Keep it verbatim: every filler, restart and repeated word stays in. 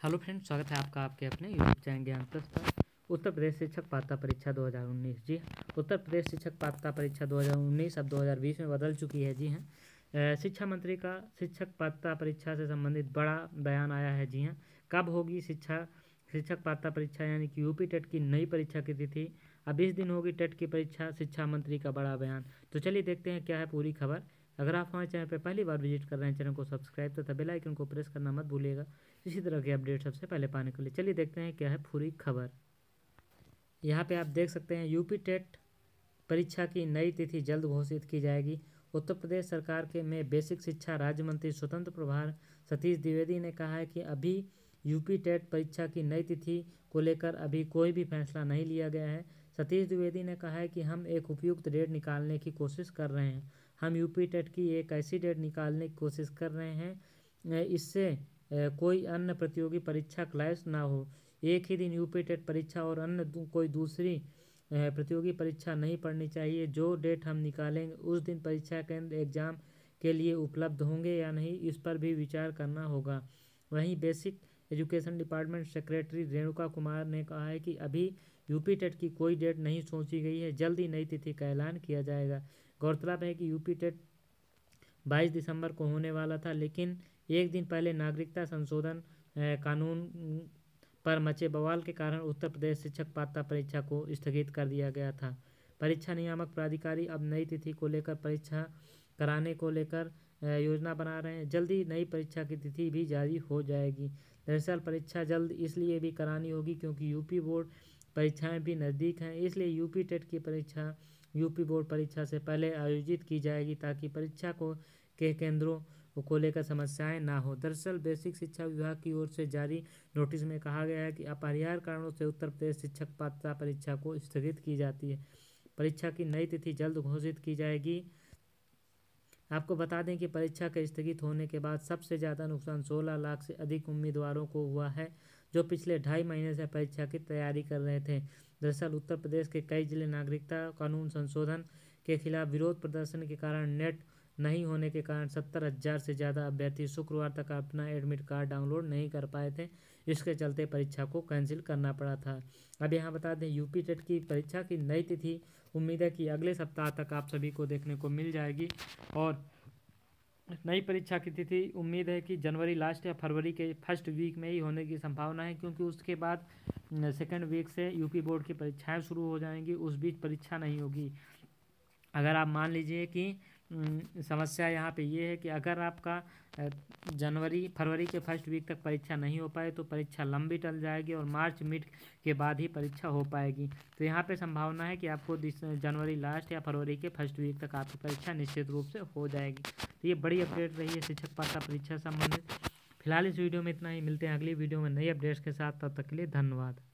Hello friends, स्वागत है आपका आपके अपने यूट्यूब चैनल ज्ञान प्लस पर। उत्तर प्रदेश शिक्षक पात्रता परीक्षा दो हज़ार उन्नीस। जी उत्तर प्रदेश शिक्षक पात्रता परीक्षा दो हज़ार उन्नीस अब दो हज़ार बीस में बदल चुकी है। जी हाँ, शिक्षा मंत्री का शिक्षक पात्रता परीक्षा से संबंधित बड़ा बयान आया है। जी हाँ, कब होगी शिक्षा शिक्षक पात्रता परीक्षा यानी कि यूपी टेट की नई परीक्षा की तिथि। अब इस दिन होगी टेट की परीक्षा, शिक्षा मंत्री का बड़ा बयान। तो चलिए देखते हैं क्या है पूरी खबर। अगर आप हमारे चैनल पर पहली बार विजिट कर रहे हैं, चैनल को सब्सक्राइब तथा बेल आइकन को प्रेस करना मत भूलिएगा इसी तरह के अपडेट सबसे पहले पाने के लिए। चलिए देखते हैं क्या है पूरी खबर। यहाँ पे आप देख सकते हैं यूपी टेट परीक्षा की नई तिथि जल्द घोषित की जाएगी। उत्तर प्रदेश सरकार के में बेसिक शिक्षा राज्य मंत्री स्वतंत्र प्रभार सतीश द्विवेदी ने कहा है कि अभी यूपी टेट परीक्षा की नई तिथि को लेकर अभी कोई भी फैसला नहीं लिया गया है। सतीश द्विवेदी ने कहा है कि हम एक उपयुक्त डेट निकालने की कोशिश कर रहे हैं। हम यूपी टेट की एक ऐसी डेट निकालने की कोशिश कर रहे हैं इससे कोई अन्य प्रतियोगी परीक्षा क्लैश ना हो। एक ही दिन यूपी टेट परीक्षा और अन्य दू, कोई दूसरी प्रतियोगी परीक्षा नहीं पढ़नी चाहिए। जो डेट हम निकालेंगे उस दिन परीक्षा केंद्र एग्जाम के लिए उपलब्ध होंगे या नहीं, इस पर भी विचार करना होगा। वहीं basic education department secretary Renuka Kumar ने कहा है कि अभी यूपी टेट की कोई डेट नहीं सोची गई है, जल्द ही नई तिथि का ऐलान किया जाएगा। गौरतलब है कि यूपी टेट बाईस दिसंबर को होने वाला था, लेकिन एक दिन पहले नागरिकता संशोधन कानून पर मचे बवाल के कारण उत्तर प्रदेश शिक्षक पात्रता परीक्षा को स्थगित कर दिया गया था। परीक्षा नियामक प्राधिकारी अब नई तिथि को लेकर परीक्षा कराने को लेकर योजना बना रहे हैं। जल्दी नई परीक्षा की तिथि भी जारी हो जाएगी। दरअसल परीक्षा जल्द इसलिए भी करानी होगी क्योंकि यूपी बोर्ड परीक्षाएं भी नज़दीक हैं, इसलिए यूपी टेट की परीक्षा यूपी बोर्ड परीक्षा से पहले आयोजित की जाएगी ताकि परीक्षा को के केंद्रों को लेकर समस्याएं ना हो। दरअसल बेसिक शिक्षा विभाग की ओर से जारी नोटिस में कहा गया है कि अपरिहार्य कारणों से उत्तर प्रदेश शिक्षक पात्रता परीक्षा को स्थगित की जाती है। परीक्षा की नई तिथि जल्द घोषित की जाएगी। आपको बता दें कि परीक्षा के स्थगित होने के बाद सबसे ज़्यादा नुकसान सोलह लाख से अधिक उम्मीदवारों को हुआ है जो पिछले ढाई महीने से परीक्षा की तैयारी कर रहे थे। दरअसल उत्तर प्रदेश के कई जिले नागरिकता कानून संशोधन के खिलाफ विरोध प्रदर्शन के कारण नेट नहीं होने के कारण सत्तर हजार से ज़्यादा अभ्यर्थी शुक्रवार तक अपना एडमिट कार्ड डाउनलोड नहीं कर पाए थे। इसके चलते परीक्षा को कैंसिल करना पड़ा था। अब यहाँ बता दें यूपी टेट की परीक्षा की नई तिथि उम्मीद है कि अगले सप्ताह तक आप सभी को देखने को मिल जाएगी और नई परीक्षा की तिथि उम्मीद है कि जनवरी लास्ट या फरवरी के फर्स्ट वीक में ही होने की संभावना है, क्योंकि उसके बाद सेकेंड वीक से यूपी बोर्ड की परीक्षाएं शुरू हो जाएंगी। उस बीच परीक्षा नहीं होगी। अगर आप मान लीजिए कि समस्या यहाँ पे ये है कि अगर आपका जनवरी फरवरी के फर्स्ट वीक तक परीक्षा नहीं हो पाए तो परीक्षा लंबी टल जाएगी और मार्च मिड के बाद ही परीक्षा हो पाएगी। तो यहाँ पे संभावना है कि आपको जनवरी लास्ट या फरवरी के फर्स्ट वीक तक आपकी परीक्षा निश्चित रूप से हो जाएगी। तो ये बड़ी अपडेट रही है शिक्षक पात्रता परीक्षा संबंधित। फिलहाल इस वीडियो में इतना ही। मिलते हैं अगली वीडियो में नई अपडेट्स के साथ। तब तक के लिए धन्यवाद।